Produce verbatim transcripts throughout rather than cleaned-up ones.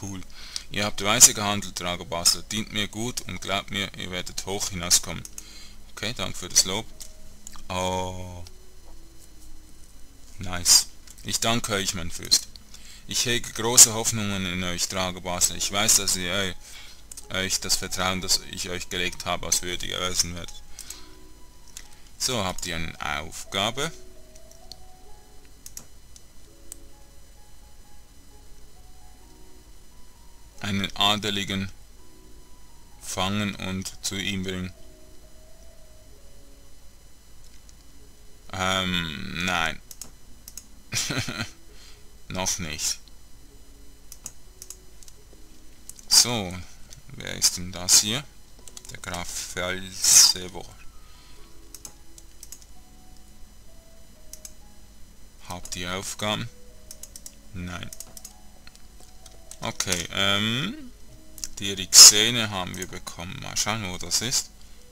Cool. Ihr habt weise gehandelt, Drago Basler. Dient mir gut und glaubt mir, ihr werdet hoch hinauskommen. Okay, danke für das Lob. Oh. Nice. Ich danke euch, mein Fürst. Ich hege große Hoffnungen in euch, Drago Basler. Ich weiß, dass ihr euch, euch das Vertrauen, das ich euch gelegt habe, als würdig erweisen werdet. So, habt ihr eine Aufgabe. Einen Adeligen fangen und zu ihm bringen. Ähm, nein. Noch nicht. So, wer ist denn das hier? Der Graf Felsevor. Habt ihr Aufgaben? Nein. Okay, ähm, die Rixene haben wir bekommen. Mal schauen, wo das ist.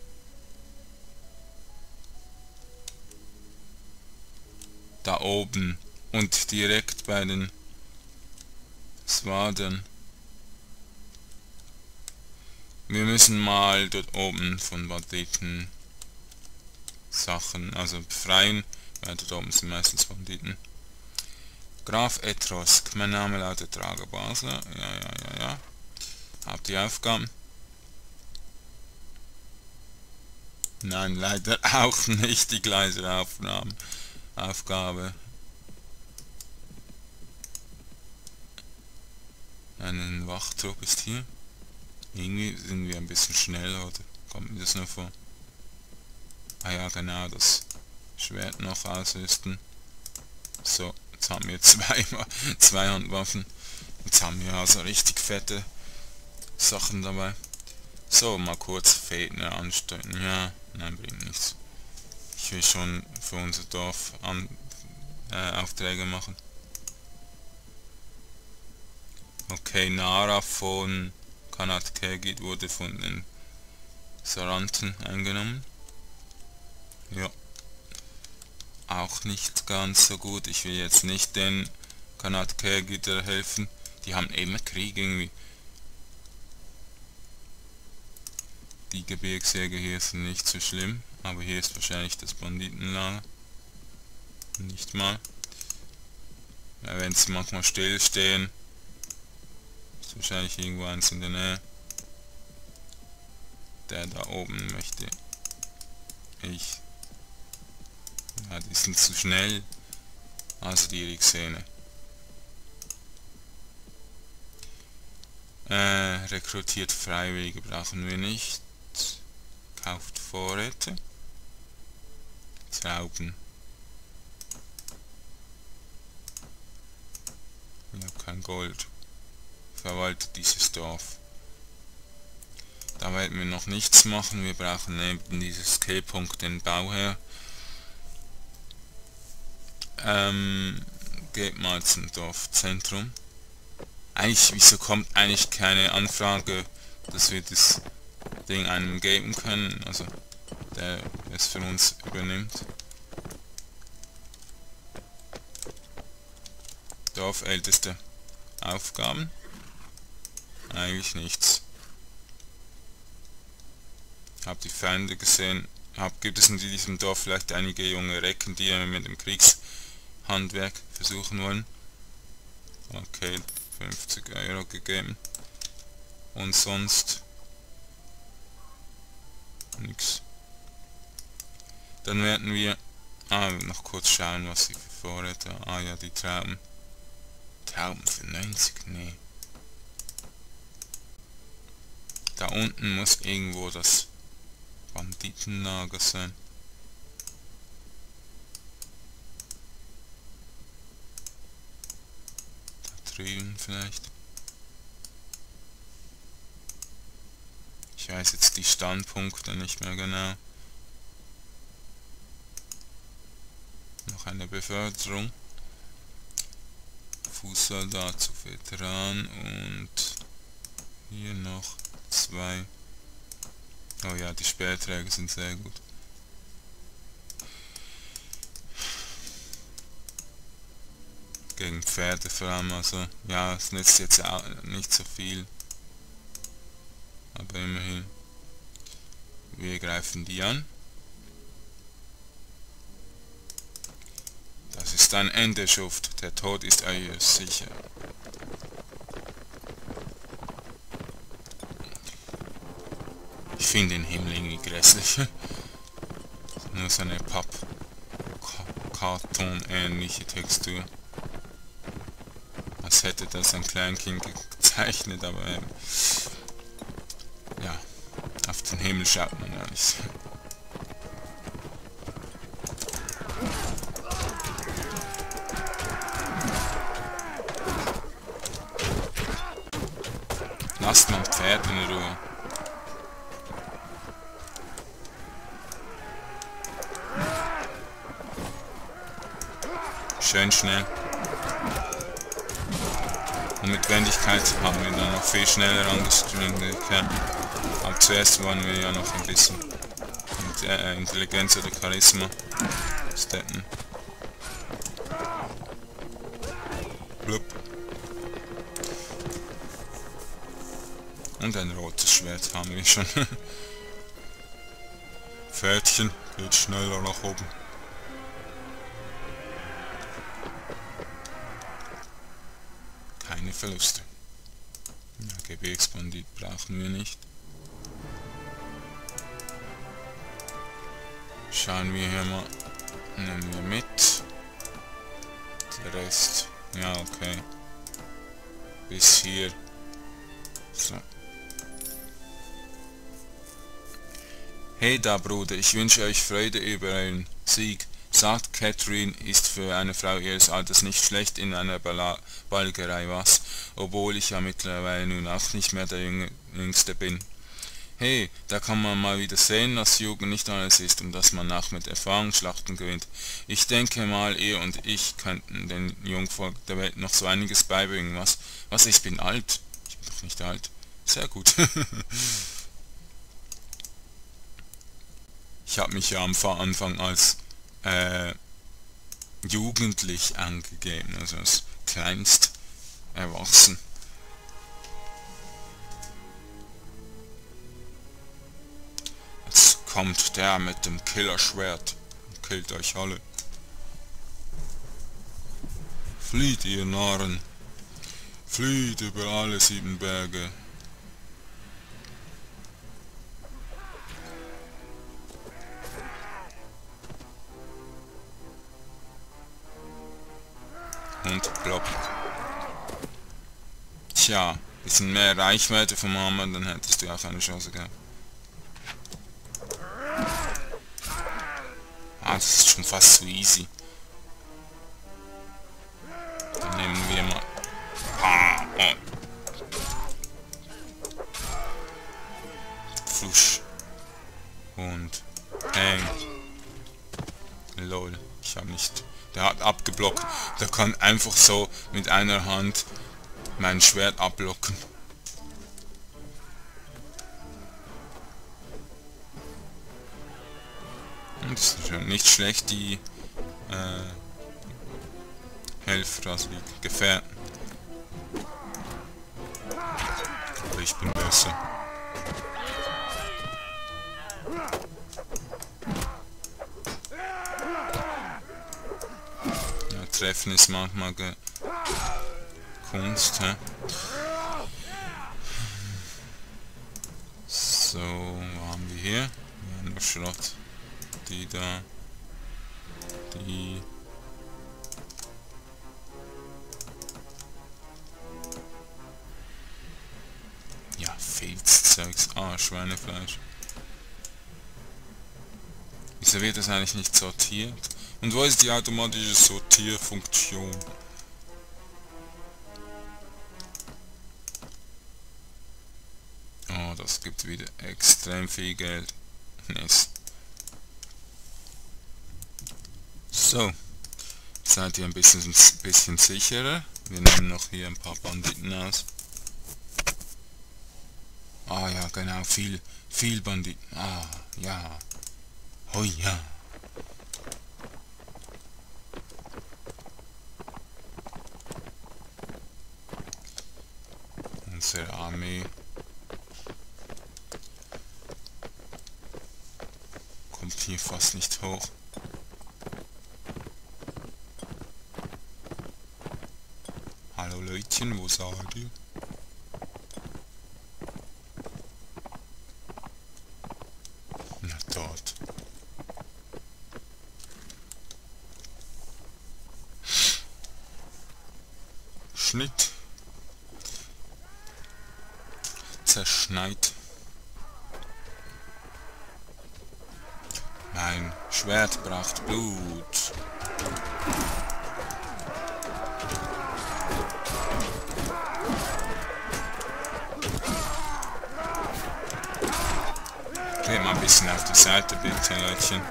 Da oben. Und direkt bei den Swaden. Wir müssen mal dort oben von Banditen Sachen, also befreien. Ja, dort oben sind meistens Banditen. Graf Etrosk, mein Name lautet Drago Basler. Ja, ja, ja, ja. Habt ihr Aufgaben? Nein, leider auch nicht die gleiche Aufnahme. Aufgabe. Ein Wachtrupp ist hier. Irgendwie sind wir ein bisschen schnell, oder? Kommt mir das nur vor? Ah ja, genau, das Schwert noch ausrüsten. So, jetzt haben wir zwei, zwei Handwaffen. Jetzt haben wir also richtig fette Sachen dabei. So, mal kurz Fäden ansteuern. Ja, nein, bringt nichts. Ich will schon für unser Dorf an, äh, Aufträge machen. Okay, Nara von Khanat Kegit wurde von den Saranten eingenommen. Ja. Auch nicht ganz so gut. Ich will jetzt nicht den Khanat Kegit helfen. Die haben immer Krieg irgendwie. Die Gebirgsjäger hier sind nicht so schlimm. Aber hier ist wahrscheinlich das Banditenlager. Nicht mal. Ja, wenn sie manchmal stillstehen, ist wahrscheinlich irgendwo eins in der Nähe. Der da oben möchte ich. Ja, die sind zu schnell. Also die Rixene. Äh, rekrutiert Freiwillige brauchen wir nicht. Kauft Vorräte. Trauben. Ich habe kein Gold. Verwaltet dieses Dorf. Da werden wir noch nichts machen. Wir brauchen neben dieses Skillpunkt den Bauherr. Ähm, geht mal zum Dorfzentrum. Eigentlich, wieso kommt eigentlich keine Anfrage, dass wir das Ding einem geben können, also der es für uns übernimmt. Dorfälteste. Aufgaben? Eigentlich nichts. Hab die Feinde gesehen. Hab, gibt es in diesem Dorf vielleicht einige junge Recken, die mit dem Kriegshandwerk versuchen wollen? Okay, fünfzig Euro gegeben. Und sonst nix. Dann werden wir ah, noch kurz schauen, was sie für Vorräte haben. Ah ja, die Trauben. Trauben für neunzig? Nee. Da unten muss irgendwo das Banditenlager sein. Da drüben vielleicht. Ich weiß jetzt die Standpunkte nicht mehr genau. Noch eine Beförderung. Fußsoldat zu Veteran und hier noch zwei. Oh ja, die Speerträger sind sehr gut. Gegen Pferde vor allem, also ja, es nützt jetzt auch nicht so viel. Aber immerhin. Wir greifen die an. Das ist ein Ende, Schuft. Der Tod ist euer sicher. Ich finde den Himmel irgendwie grässlich. Nur so eine Papp-Karton-ähnliche Textur. Als hätte das ein Kleinkind gezeichnet, aber ähm, ja, auf den Himmel schaut man ja nicht. Lasst mein Pferd in Ruhe. Schön schnell. Und mit Wendigkeit haben wir dann noch viel schneller angestrengt. Aber zuerst wollen wir ja noch ein bisschen mit äh, Intelligenz oder Charisma steppen. Blub. Und ein rotes Schwert haben wir schon. Pferdchen, geht schneller nach oben. Keine Verluste. Ja, Gebirgsbandit brauchen wir nicht. Schauen wir hier mal. Nehmen wir mit. Der Rest. Ja, okay. Bis hier. So. Hey da, Bruder, ich wünsche euch Freude über euren Sieg. Sagt, Catherine ist für eine Frau ihres Alters nicht schlecht in einer Balla Balgerei, was? Obwohl ich ja mittlerweile nun auch nicht mehr der Jüng Jüngste bin. Hey, da kann man mal wieder sehen, dass Jugend nicht alles ist und dass man auch mit Erfahrung Schlachten gewinnt. Ich denke mal, ihr und ich könnten den Jungvolk der Welt noch so einiges beibringen, was? Was, ich bin alt? Ich bin doch nicht alt. Sehr gut. Ich habe mich ja am Anfang als äh, jugendlich angegeben, also als kleinst erwachsen. Jetzt kommt der mit dem Killerschwert und killt euch alle. Flieht, ihr Narren, flieht über alle sieben Berge. Und plopp. Tja, bisschen mehr Reichweite vom Hammer, dann hättest du auch eine Chance gehabt. Ah, das ist schon fast zu easy. Dann nehmen wir mal... Ah, oh. Flusch. Und... Eng. Lol, ich habe nicht... Der hat abgeblockt. Der kann einfach so mit einer Hand mein Schwert abblocken. Und das ist schon nicht schlecht, die äh, Helfer, also die Gefährten. Aber ich bin besser. Treffen ist manchmal ge Kunst, hä? So, was haben wir hier? Wir haben noch Schrott. Die da. Die. Ja, Filzzeugs. Ah, Schweinefleisch. Wieso wird das eigentlich nicht sortiert? Und wo ist die automatische Sortierfunktion? Oh, das gibt wieder extrem viel Geld. Nice. So. Seid ihr ein bisschen, bisschen sicherer? Wir nehmen noch hier ein paar Banditen aus. Ah ja, genau, viel, viel Banditen. Ah, ja. Oh ja. Unsere Armee kommt hier fast nicht hoch. Hallo Leutchen, wo seid ihr? Na dort. Schnitt. Zerschneit. Mein Schwert braucht Blut. Geht mal ein bisschen auf die Seite bitte, Leutchen.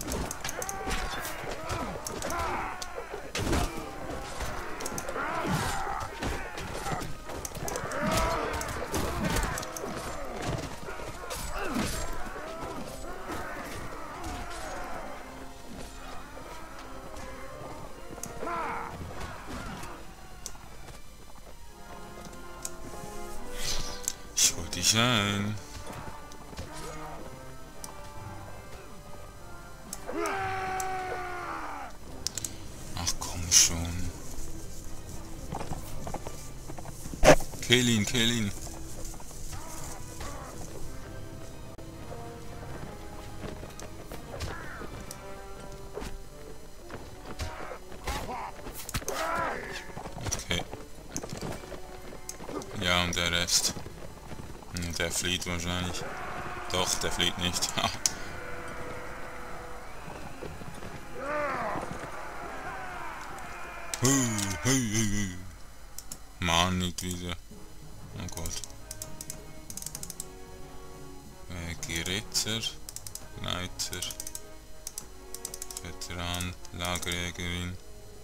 Ich hol dich ein. Ach komm schon. Kill ihn, kill ihn. Okay. Ja, und der Rest. Der flieht wahrscheinlich. Doch, der flieht nicht. Mann, nicht wieder. Oh Gott. Äh, Geräter, Leiter, Veteran, Lagerjägerin,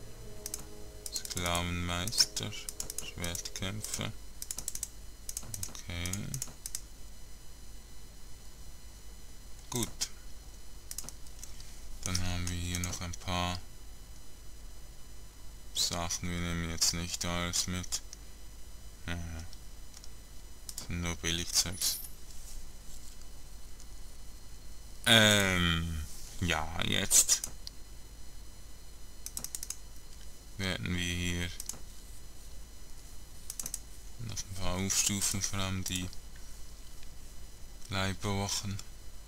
Sklavenmeister, Schwertkämpfer. Okay. Gut. Dann haben wir hier noch ein paar Sachen. Wir nehmen jetzt nicht alles mit. Ja, das sind nur Billigzeugs. Ähm, ja, jetzt werden wir hier noch ein paar aufstufen, vor allem die Leibwachen.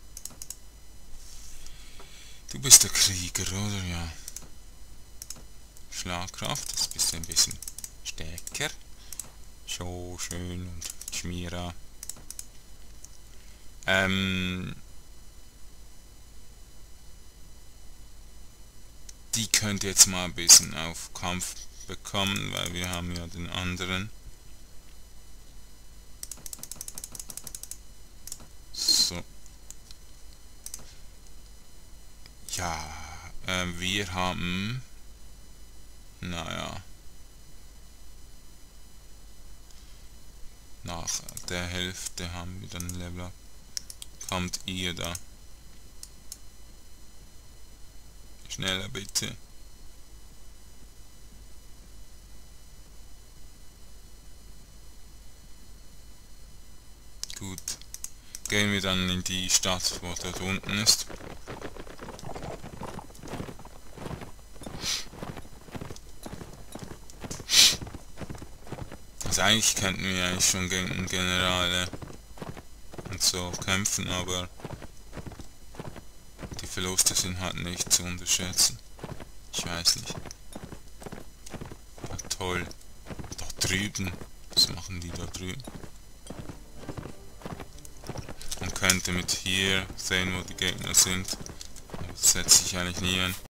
Du bist der Krieger, oder? Ja. Schlagkraft, das bist du ein bisschen stärker. So schön und Schmierer. Ähm, die könnt jetzt mal ein bisschen auf Kampf bekommen, weil wir haben ja den anderen. So. Ja, äh, wir haben... Naja. Nach der Hälfte haben wir dann Level Up. Kommt ihr da? Schneller bitte. Gut. Gehen wir dann in die Stadt, wo dort unten ist. Also eigentlich könnten wir eigentlich schon gegen Generale und so kämpfen, aber die Verluste sind halt nicht zu unterschätzen. Ich weiß nicht. Ja, toll. Da drüben. Was machen die da drüben? Man könnte mit hier sehen, wo die Gegner sind. Aber das setze ich eigentlich nie ein.